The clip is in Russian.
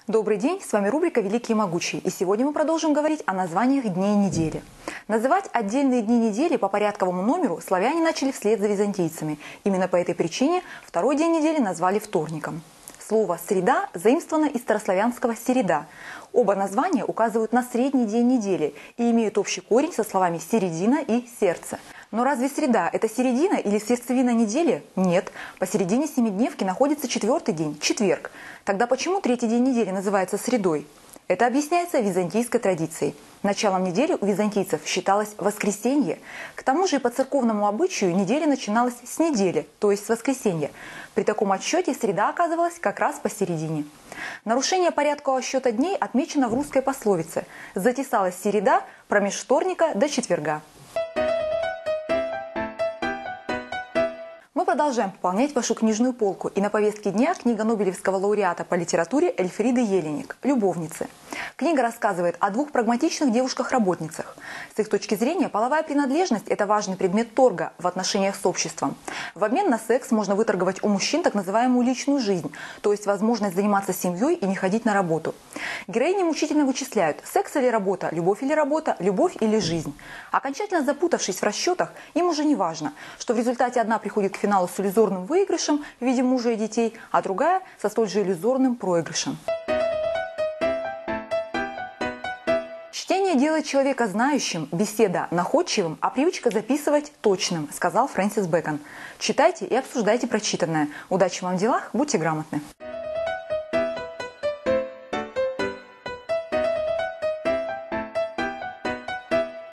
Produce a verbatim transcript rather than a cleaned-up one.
Добрый день, с вами рубрика «Великий и могучий», и сегодня мы продолжим говорить о названиях дней недели. Называть отдельные дни недели по порядковому номеру славяне начали вслед за византийцами. Именно по этой причине второй день недели назвали вторником. Слово «среда» заимствовано из старославянского «середа». Оба названия указывают на средний день недели и имеют общий корень со словами «середина» и «сердце». Но разве среда – это середина или сердцевина недели? Нет. Посередине семидневки находится четвертый день – четверг. Тогда почему третий день недели называется средой? Это объясняется византийской традицией. Началом недели у византийцев считалось воскресенье. К тому же и по церковному обычаю неделя начиналась с недели, то есть с воскресенья. При таком отсчете среда оказывалась как раз посередине. Нарушение порядкового счета дней отмечено в русской пословице «Затесалась середа промеж вторника до четверга». Мы продолжаем пополнять вашу книжную полку, и на повестке дня книга Нобелевского лауреата по литературе Эльфриды Еллиник «Любовницы». Книга рассказывает о двух прагматичных девушках-работницах. С их точки зрения, половая принадлежность – это важный предмет торга в отношениях с обществом. В обмен на секс можно выторговать у мужчин так называемую личную жизнь, то есть возможность заниматься семьей и не ходить на работу. Героини мучительно вычисляют – секс или работа, любовь или работа, любовь или жизнь. Окончательно запутавшись в расчетах, им уже не важно, что в результате одна приходит к финалу с иллюзорным выигрышем в виде мужа и детей, а другая со столь же иллюзорным проигрышем. Чтение делает человека знающим, беседа находчивым, а привычка записывать точным, сказал Фрэнсис Бэкон. Читайте и обсуждайте прочитанное. Удачи вам в делах, будьте грамотны.